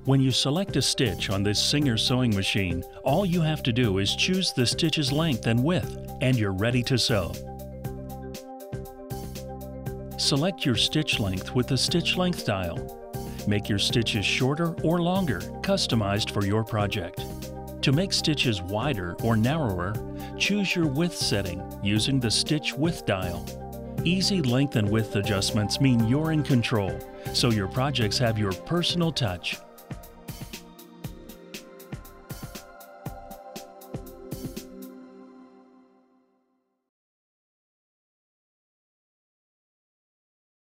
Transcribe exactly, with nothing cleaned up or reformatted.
When you select a stitch on this Singer sewing machine, all you have to do is choose the stitch's length and width, and you're ready to sew. Select your stitch length with the stitch length dial. Make your stitches shorter or longer, customized for your project. To make stitches wider or narrower, choose your width setting using the stitch width dial. Easy length and width adjustments mean you're in control, so your projects have your personal touch.